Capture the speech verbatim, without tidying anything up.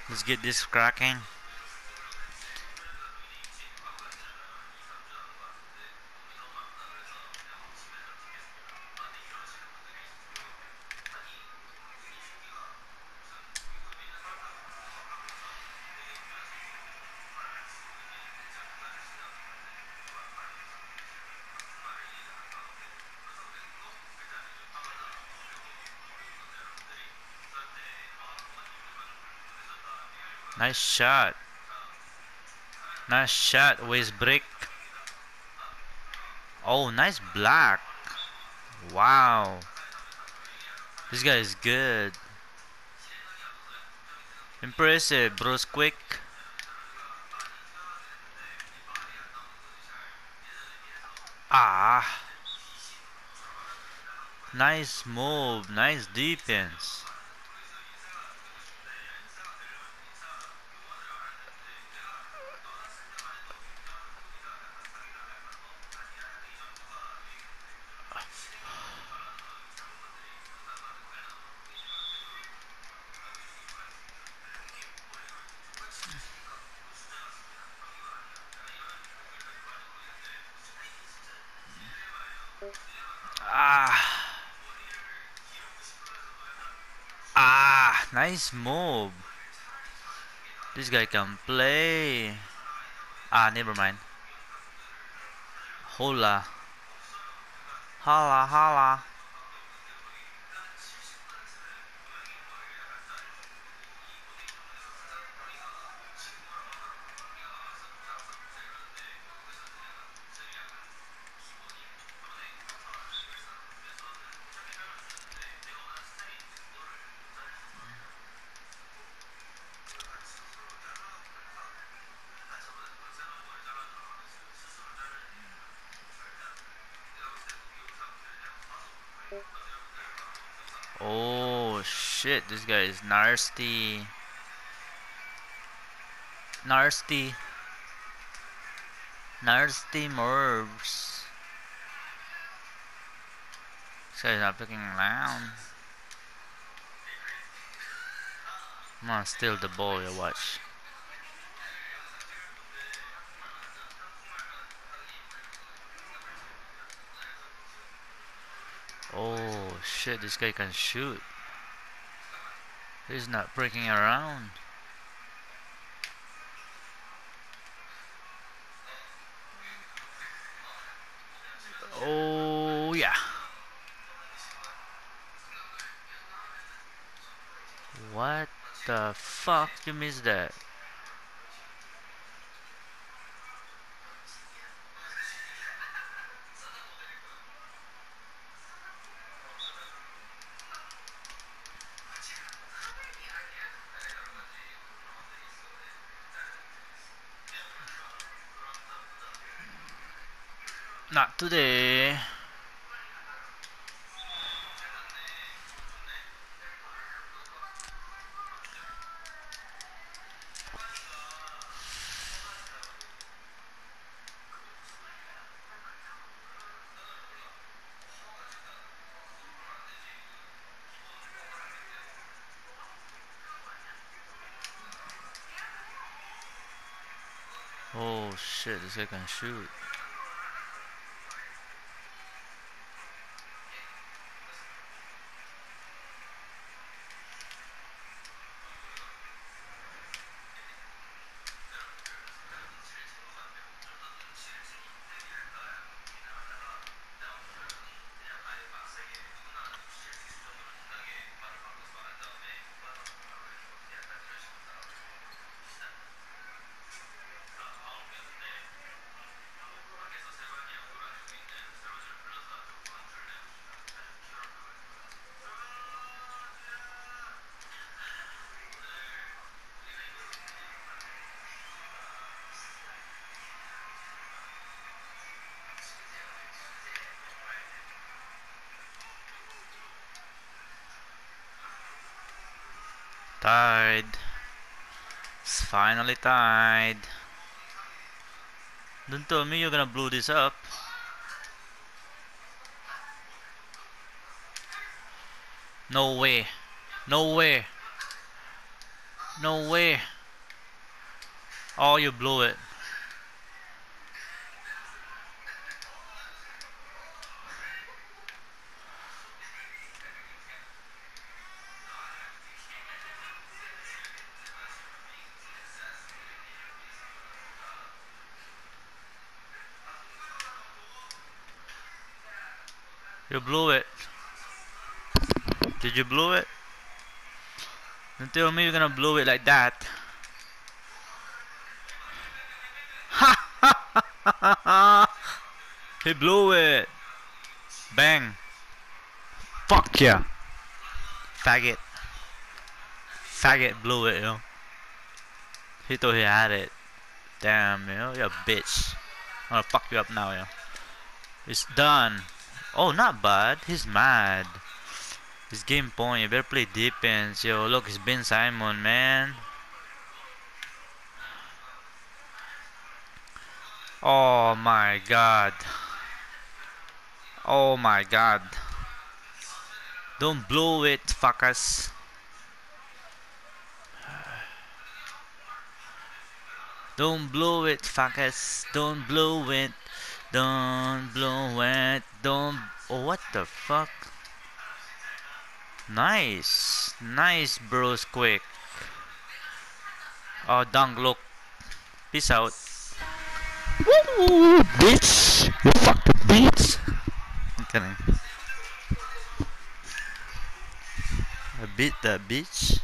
Let's get this cracking. Nice shot. Nice shot. Waist break. Oh, nice block. Wow. This guy is good. Impressive. Bro's quick. Ah. Nice move. Nice defense. Ah. Ah. Nice move. This guy can play. Ah, never mind. Hola. Holla, holla. Oh shit, this guy is nasty. Nasty. Nasty moves. This guy's not picking around. I'm gonna steal the ball, you watch. Oh shit, this guy can shoot. He's not breaking around. Oh yeah. What the fuck? You missed that. Not today. Oh shit, this guy can shoot. Tied. It's finally tied. Don't tell me you're gonna blow this up. No way. No way. No way. Oh, you blew it. You blew it. Did you blow it? Don't tell me you're gonna blow it like that. He blew it. Bang. Fuck yeah. Faggot. Faggot blew it, yo. He thought he had it. Damn, yo. You're a bitch. I'm gonna fuck you up now, yo. It's done. Oh, not bad. He's mad. His game point. You better play defense, yo. Look, it's Ben Simon, man. Oh my god. Oh my god. Don't blow it, fuckers. Don't blow it, fuckers. Don't blow it. Don't blow it. Don't. Oh, what the fuck? Nice. Nice, bros. Quick. Oh, dunk look. Peace out. Woo, bitch. You fucking bitch. I'm kidding. I beat that bitch.